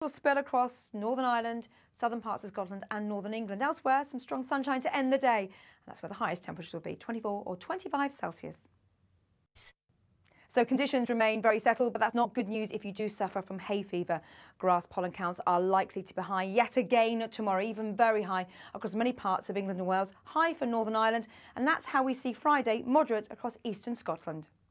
will spread across Northern Ireland, southern parts of Scotland and northern England. Elsewhere, some strong sunshine to end the day. And that's where the highest temperatures will be, 24 or 25 Celsius. So conditions remain very settled, but that's not good news if you do suffer from hay fever. Grass pollen counts are likely to be high yet again tomorrow, even very high across many parts of England and Wales, high for Northern Ireland, and that's how we see Friday moderate across eastern Scotland.